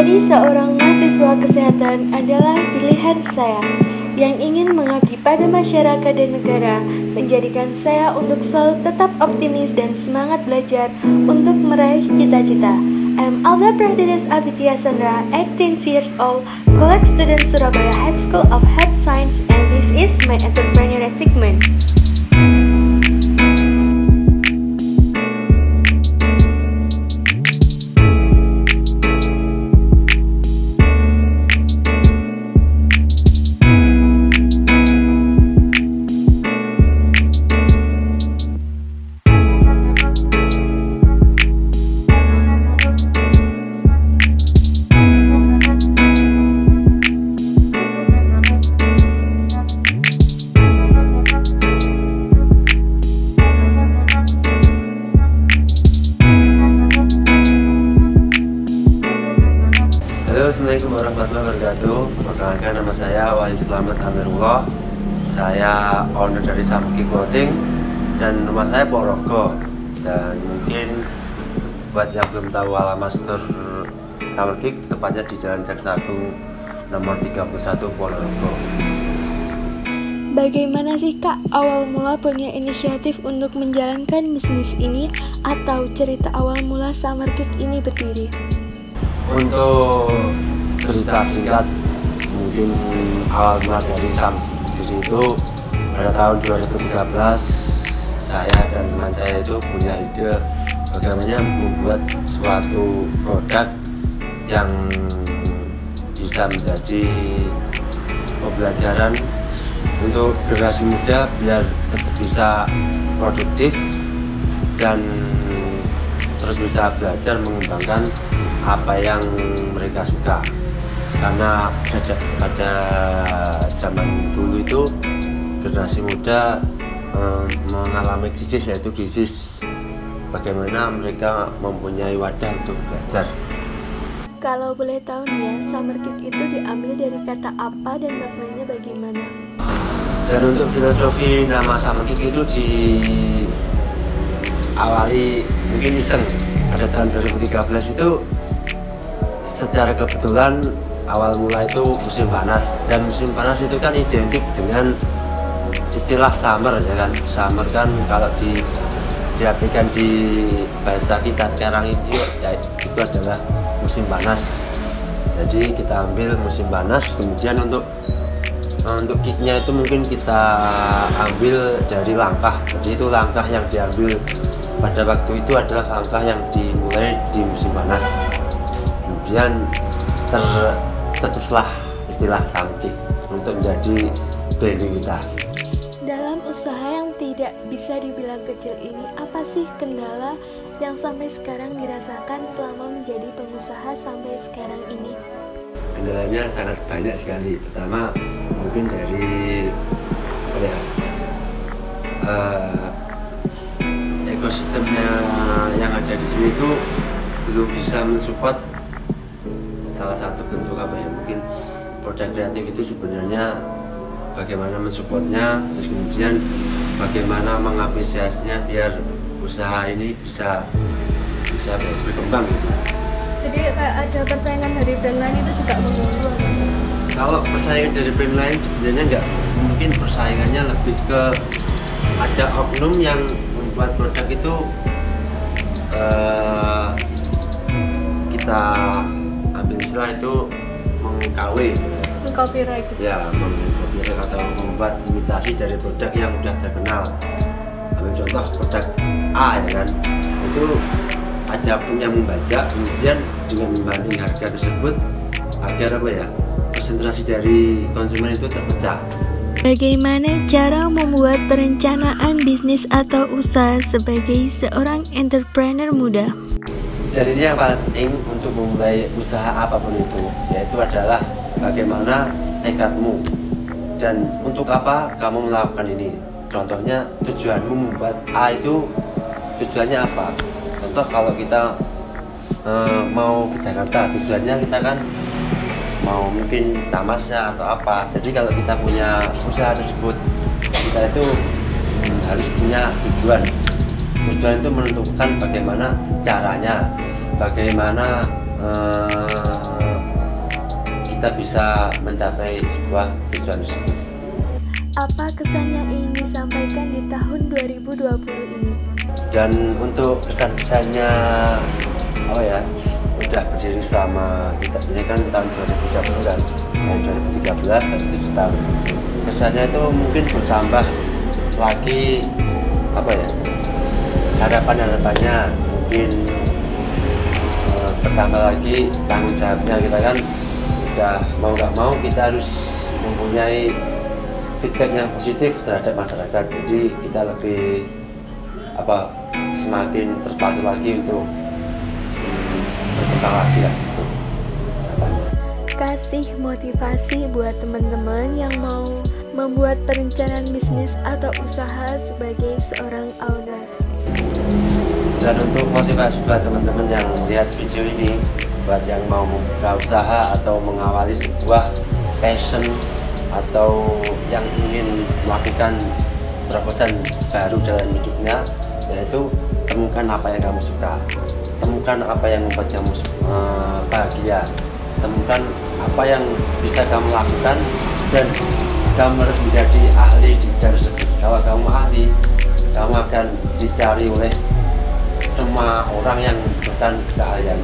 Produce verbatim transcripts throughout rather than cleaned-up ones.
Menjadi seorang mahasiswa kesehatan adalah pilihan saya yang ingin mengabdi pada masyarakat dan negara, menjadikan saya untuk selalu tetap optimis dan semangat belajar untuk meraih cita-cita. I'm Alda Pratidas Abitya Sandra, eighteen years old, college student Surabaya High School of Health Science, and this is my entrepreneurial segment. Halo, assalamualaikum warahmatullahi wabarakatuh. Perkenalkan, nama saya Wahyu Slamet Amirullah. Saya owner dari Samki Clothing dan rumah saya Porogo. Dan mungkin buat yang belum tahu alamat store Samki, tepatnya di Jalan Jaksa Agung nomor tiga puluh satu Porogo. Bagaimana sih Kak awal mula punya inisiatif untuk menjalankan bisnis ini, atau cerita awal mula Summer Cake ini berdiri? Untuk cerita singkat, mungkin awal mula dari Samki itu pada tahun dua ribu tiga belas saya dan teman saya itu punya ide bagaimana membuat suatu produk yang bisa menjadi pembelajaran untuk generasi muda biar tetap bisa produktif dan terus bisa belajar mengembangkan apa yang mereka suka. Karena pada, pada zaman dulu itu generasi muda eh, mengalami krisis, yaitu krisis bagaimana mereka mempunyai wadah untuk belajar. Kalau boleh tahu nih ya, Summer Cake itu diambil dari kata apa dan maknanya bagaimana? Dan untuk filosofi nama Summer Cake itu diawali mungkin iseng pada tahun dua ribu tiga belas itu. Secara kebetulan awal mula itu musim panas, dan musim panas itu kan identik dengan istilah summer, ya kan. Summer kan kalau di diartikan di bahasa kita sekarang itu ya itu adalah musim panas. Jadi kita ambil musim panas, kemudian untuk untuk kicknya itu mungkin kita ambil dari langkah. Jadi itu langkah yang diambil pada waktu itu adalah langkah yang dimulai di musim panas. Kemudian tercetuslah istilah Samki untuk menjadi branding kita. Dalam usaha yang tidak bisa dibilang kecil ini, apa sih kendala yang sampai sekarang dirasakan selama menjadi pengusaha sampai sekarang ini? Kendalanya sangat banyak sekali. Pertama mungkin dari apa ya, uh, ekosistemnya yang ada di sini itu belum bisa mensupport. Salah satu bentuk apa ya, mungkin produk kreatif itu sebenarnya bagaimana mensupportnya, terus kemudian bagaimana mengapresiasinya biar usaha ini bisa bisa berkembang. Jadi kayak ada persaingan dari brand lain itu juga mengganggu. Kalau persaingan dari brand lain sebenarnya enggak, mungkin persaingannya lebih ke ada oknum yang membuat produk itu uh, kita ambil istilah itu meng-K W, meng-copyright gitu. Ya, meng-copyright atau membuat imitasi dari produk yang sudah terkenal. Ambil contoh produk A, ya kan, itu ada oknum yang membajak, kemudian dengan membanding harga tersebut agar apa ya, konsentrasi dari konsumen itu terpecah. Bagaimana cara membuat perencanaan bisnis atau usaha sebagai seorang entrepreneur muda? Dan ini yang penting untuk memulai usaha apapun itu, yaitu adalah bagaimana tekadmu dan untuk apa kamu melakukan ini. Contohnya tujuanmu membuat A itu tujuannya apa? Contoh kalau kita e, mau ke Jakarta, tujuannya kita kan mau mungkin tamasya atau apa. Jadi kalau kita punya usaha tersebut, kita itu hmm, harus punya tujuan. Tujuan itu menentukan bagaimana caranya, bagaimana uh, kita bisa mencapai sebuah tujuan tersebut. Apa kesan yang ingin disampaikan di tahun dua ribu dua puluh ini? Dan untuk kesan-kesannya apa ya, udah berdiri selama kita ini kan tahun dua ribu dua puluh kan, tahun dua ribu tiga belas berarti tujuh tahun. Kesannya itu mungkin bertambah lagi apa ya, harapan-harapannya mungkin uh, bertambah lagi tanggung jawabnya. Kita kan udah mau nggak mau kita harus mempunyai feedback yang positif terhadap masyarakat, jadi kita lebih apa semakin terpacu lagi untuk hmm, berkembang lagi ya. Kasih motivasi buat teman-teman yang mau membuat perencanaan bisnis atau usaha sebagai seorang owner. Dan untuk motivasi buat teman-teman yang lihat video ini, buat yang mau membuka usaha atau mengawali sebuah passion atau yang ingin melakukan terobosan baru dalam hidupnya, yaitu temukan apa yang kamu suka, temukan apa yang membuat kamu uh, bahagia, temukan apa yang bisa kamu lakukan, dan kamu harus menjadi ahli di bidang tersebut. Kalau kamu ahli, kamu akan dicari oleh semua orang yang bukan keahlian.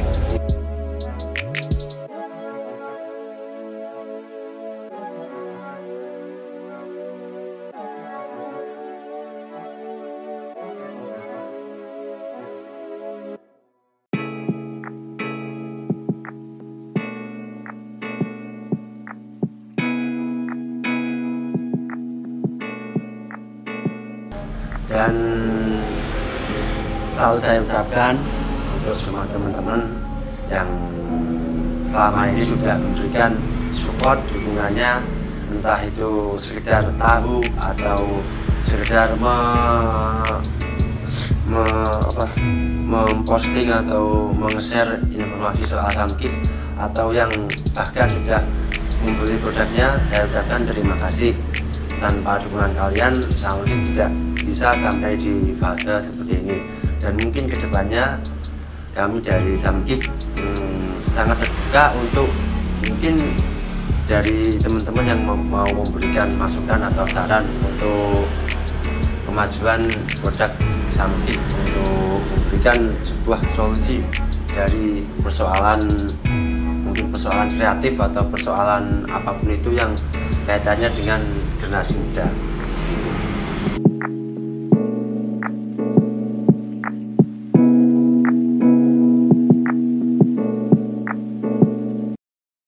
Dan selalu saya ucapkan untuk semua teman-teman yang selama ini sudah memberikan support, dukungannya, entah itu sekedar tahu atau sekedar me, me, apa, memposting atau meng-share informasi soal Samkit, atau yang bahkan sudah membeli produknya. Saya ucapkan terima kasih. Tanpa dukungan kalian, Samkit tidak bisa sampai di fase seperti ini. Dan mungkin kedepannya kami dari Samkit hmm, sangat terbuka untuk mungkin dari teman-teman yang mau memberikan masukan atau saran untuk kemajuan produk Samkit, untuk memberikan sebuah solusi dari persoalan, mungkin persoalan kreatif atau persoalan apapun itu yang kaitannya dengan generasi muda.